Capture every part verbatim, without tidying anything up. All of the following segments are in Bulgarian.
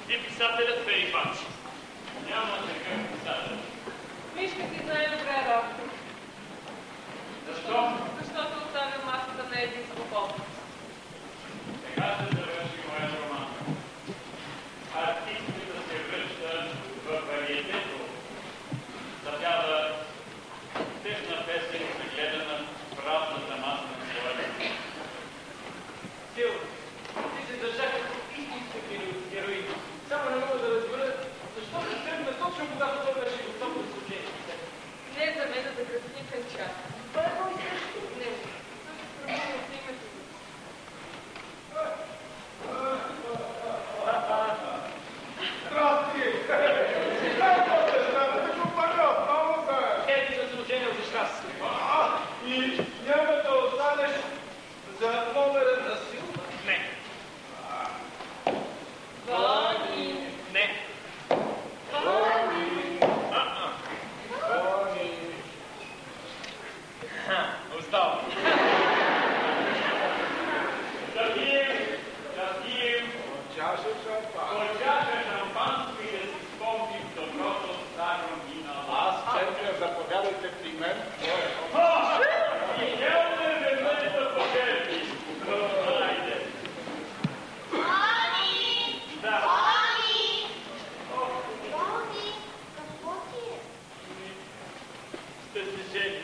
и писателят Ферифач. Няма такъв писател. Мишка ти знае добре работа. Защо? Защото оставя масата на един свободен. Сега ще завърши моят роман. Артистът се връща в вариетето. Запява тъжна песен, прегледана в празната маса на своята. Сил, ти се държа като истинска героиня. Само не мога да разбера, защо се тръгна точно когато той беше готов да служение. Не е за мен да красни канча. Това е мой също. Не, той се срамува от името. Здрасти! Какво се здравате, компаньон? Много да е! Ето за служение за щастие. И няма да останеш за номера на Силва? Не. Бони! Не. Бони! А-а. Бони! Ха, остава. Да пием, да пием, Чаша шампан. по чаша шампанско и да си спомним доброто старо минало. Аз черпя, заповядайте при мен. И няма да веднъж да пожерти. Айде. Бони! Да. Бони! Бони! Какво ти е? Ще се жени.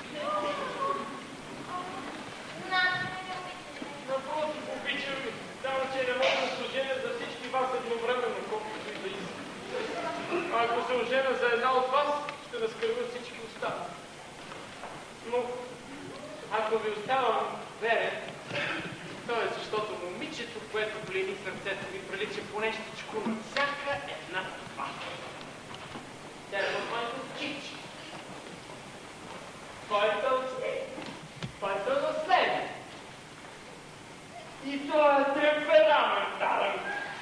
Напротив, обичам ви. Само, че не мога да се оженя за всички вас едновременно, колкото и да искам. А ако се оженя за една от вас, ще разкрива всички останали. Но, ако ви оставам верен, то е защото момичето, което плени сърцето ви, прилича по нещичко на всяка една от вас. Тя е в моето кичи. Който отследи. Който наследи. И това е темпераментален.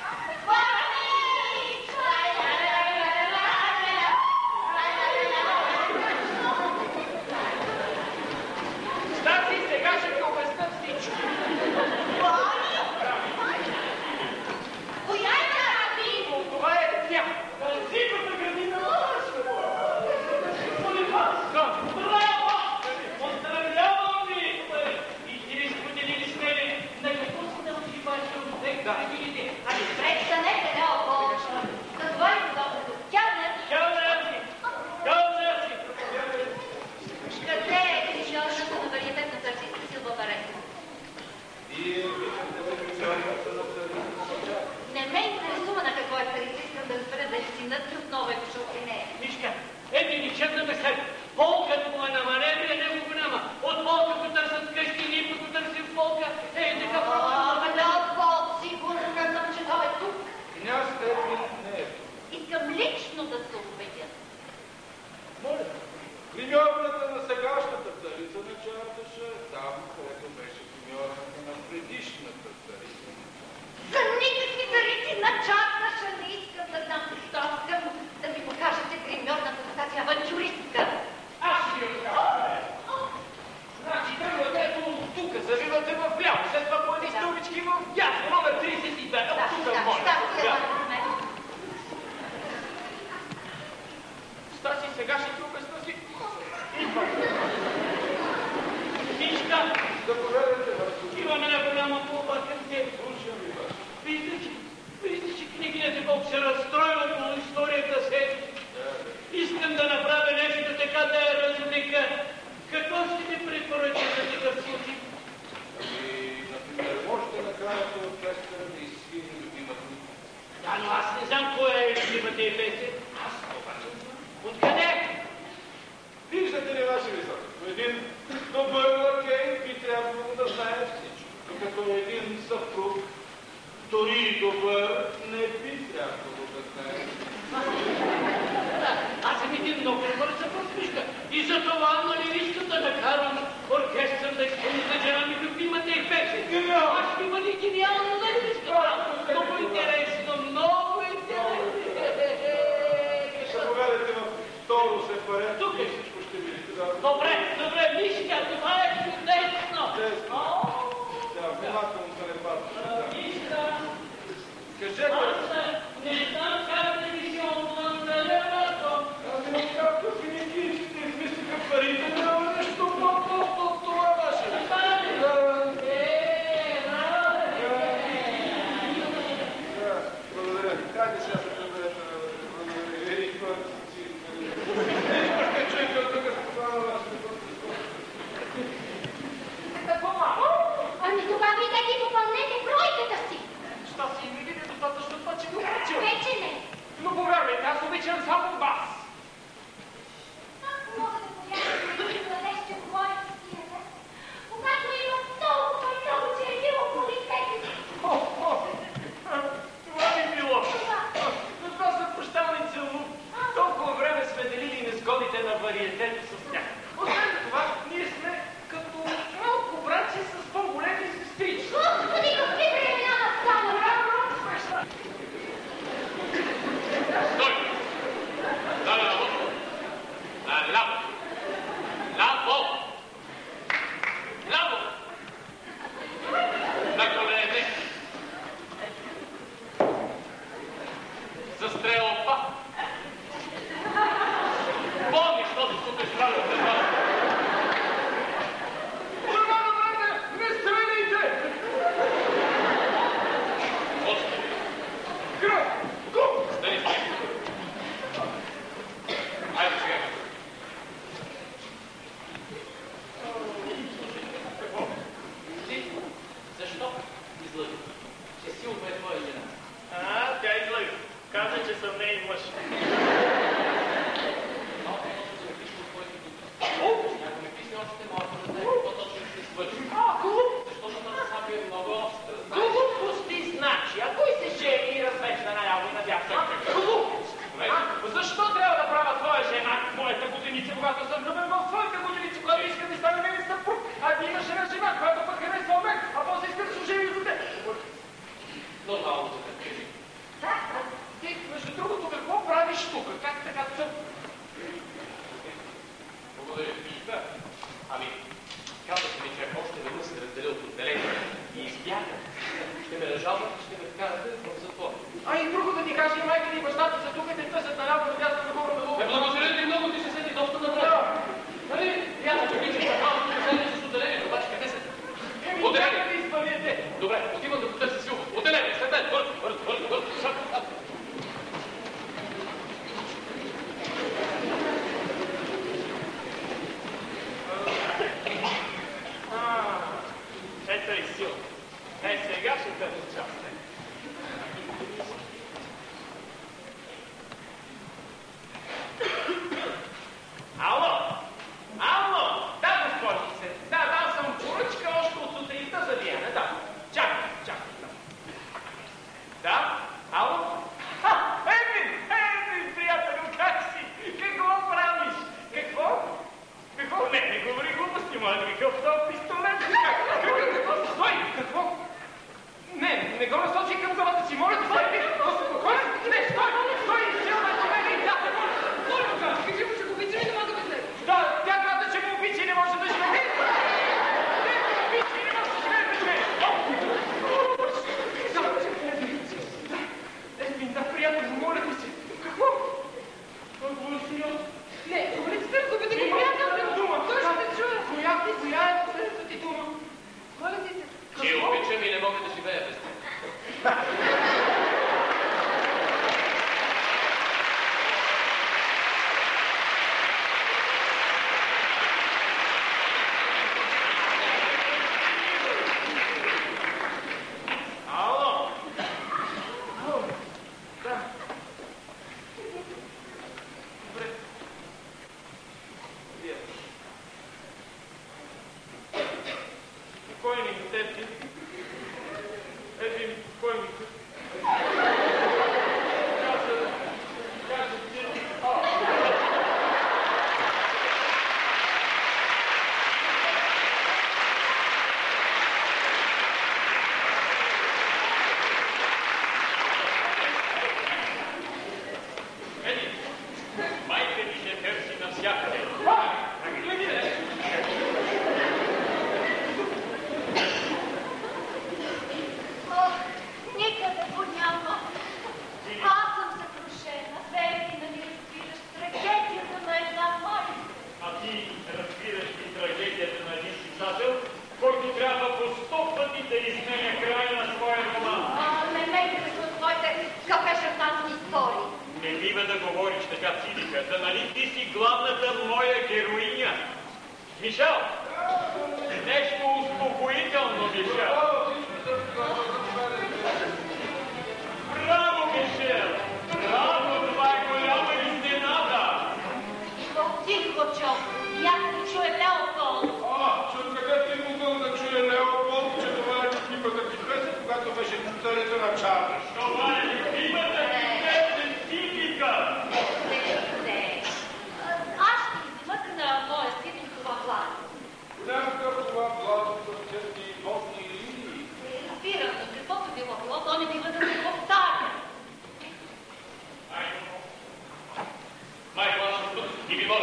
Стати, сега ще ти обясня всичко. Коя е тя, Раби? Това е тя. Зимата градина. Браво! Поздравявам ви! И ти ли споделили с мене на какво си научи вашия успех да видите? Ами престанете, Леопо. Какво е подобното? Тягнеш? Кълнерси! Кълнерси! Къде е грижовната на вариететната артистка Силва Барека? Вие виждате телевизионната на царицата. Не ме интересува на какво е царица. Искам да разбера дали синът ти отново е дошъл при нея. Мишка, ето ни черна след. Полкът му е на маневри, а него го няма. От полка го търсят вкъщи, ние пък го търсим в полка. Ей, така О, просто. Леопо, сигурна съм, че той е тук. Княз Стефин не е тук. Искам лично да се убедя. Моля, гримьорната на сегашната царица не чарташе там, където беше гримьорната на предишната царица. За никакви царици на чарташа не искам да знам. Защо искам да ми покажете гримьорната на тази авантюристка. Аз ще ви откажа. Значи тръгвате ето тук, завивате в ляво, след това по едни стълбички в дясно, номер тридесет и две. Да, От тук, да, моля. да, да, да. Стаси, сега ще ти обясня си. Идва. Мишка, Заповядайте, Васко. имаме една голяма молба към теб. Слушам ви, Васко. Вижда, че, вижда, че княгинята колко се разстроила около историята си. Искам да направя нещо така да я развлека. Какво ще ми препоръча за такъв случай? Ами, например, можете накрая по оркестъра да изсвири любимата ми. Да, но аз не знам кой е любимата и песен. Аз обаче знам. Откъде? Виждате ли, Ваше Височество, един добър лакей би трябвало да знае всичко. Докато един съпруг, дори и добър, не би трябвало да знае. Да, аз съм един много добър съпруг, Мишка. И за това, нали, искам да накарам оркестър да изпълни за жена ми любимата и песен. Гениално! Аз ще бъде гениално, нали, Мишка? Много интересно, много интересно. Заповядайте във второ сепарет Тук е. и всичко ще видите. Да. Добре, добре, Мишка, това е чудесно. Чудесно. О, Да, внимателно да не падне. Да. Мишка, Кажете, аз не вариетето с тях. Освен това, ние сме като малко братци с по-големи сестрички. Господи, какви времена настанаха! Стой! Да, да, да, ляво! Ляво! Ляво! На коленете! За стрелба! Помни, защото тук е страна от това! Нормално, брате! Не стреляйте! Господи! Гръб! Губ! Стани си! Айде сега! Какво? Ти? Защо излъги? Че Силва е твоя жена. А, тя излъга. Каза, че съм нейн мъж. Ако ми писне още малко, да знае какво точно ще свърши. Защото тази сабия е много остра. Глупости значи. А кой се жени и развежда наляво и надясно? Глупости. Защо трябва да правя твоя жена, моята годеница, когато съм влюбен в своята годеница, която иска да стане нейн съпруг? А ти имаш една жена, която пък харесва мен, а после иска да се ожени за теб. Нормално да те кажи. Ти, между другото, какво правиш тук? Как така цъп? Благодаря. Да. Ами, казах ми, че още веднъж се разделя от отделението и избяга. Ще ме нажалват и ще ме вкарате в затвор. А и друго да ти кажа, и майка и бащата са тук и те търсят наляво, надясно, нагоре, надолу. Не благодаря ти много, ти се седи доста добре. Нали? Ясно, че обичаш направо да се седи с отделението, обаче къде се? Отделение! Добре, отивам да потърся Силва. Отделение, след мен, бързо, бързо, бързо, бързо. Ето и Силва. Е, сега ще те участвай. Ало! Ало! Да, госпожице. Да, дал съм поръчка още от сутринта за Диана. Да. Чакай, чакай. Да. Да? Ало? Ха! Едвин! Едвин, приятелю, как си? Какво правиш? Какво? Какво? Не, не говори глупости, моят какъв това пистолет. Какво? Стой! Какво? Не, не го насочи към главата си. Моля, стой! Успокой! Не, стой! Стой! Силва, че ме не идята! Стой, Лука! Кажи му, че го обича и не мога без него. Да, тя каза, че ме обича и не може да живее. Не, ме обича и не може да живее без мен. Едвин, да, приятел, моля ви се. Какво? Какво е сериозно? Не, говори се, губи да го приятел. Дума. Той ще те чуе. Коя ти, коя е последната ти дума? Моля ти се. Че обичам и не мога да живея без теб. Ало? Ало? Да. Добре. Вие. Кой ми до теб ти? Едвин, кой ми тук? Каза, каза ти. Еди, майка ми ще търси навсякъде. Гледи, не? Ох, никъде го няма. Аз съм съкрушена. Верни, нали разбираш, трагедията на една майка. А ти разбираш ли трагедията на един писател, който трябва по сто пъти да изменя края на своя роман? А, не ме интересуват твоите кафе-шампански истории. Не бива да говориш така, Цилика. Нали ти си главната моя героиня? Мишел! Нещо успокоително, Мишел! Браво, Мишел! Браво, това е голяма изненада! Тихо, Чо. Я не чуе Леополд. А, че откъде ти могъл да чуе Леополд, че това е любимата ти песен, когато беше царето на Чарли? Това е любимата ти песен, Цилика! Не, не. Аз ще изима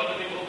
Моля да ми го